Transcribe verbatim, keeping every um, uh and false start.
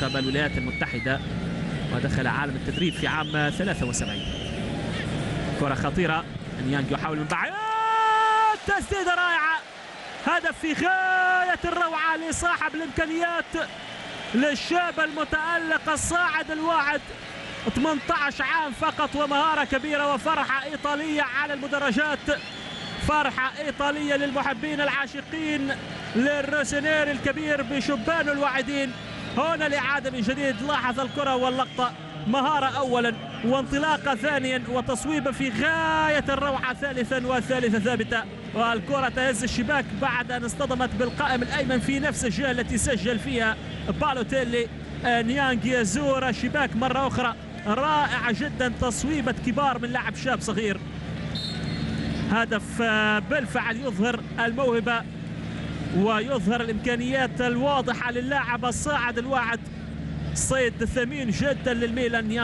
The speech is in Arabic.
منتخب الولايات المتحدة، ودخل عالم التدريب في عام ثلاثة وسبعين. كرة خطيرة، نيانج يحاول من بعيد، تسديدة رائعة، هدف في غاية الروعة لصاحب الإمكانيات، للشاب المتألق الصاعد الواعد، ثمانية عشر عام فقط ومهارة كبيرة وفرحة إيطالية على المدرجات، فرحة إيطالية للمحبين العاشقين للروسينيري الكبير بشبان الواعدين. هنا الإعادة من جديد، لاحظ الكرة واللقطة، مهارة أولا وانطلاقة ثانيا وتصويبة في غاية الروعة ثالثا، والثالثة ثابتة، والكرة تهز الشباك بعد أن اصطدمت بالقائم الأيمن في نفس الجهة التي سجل فيها بالوتيلي. نيانج يزور الشباك مرة أخرى، رائعة جدا، تصويبة كبار من لاعب شاب صغير. هدف بالفعل يظهر الموهبة ويظهر الإمكانيات الواضحة للاعب الصاعد الواعد، صيد ثمين جدا للميلان.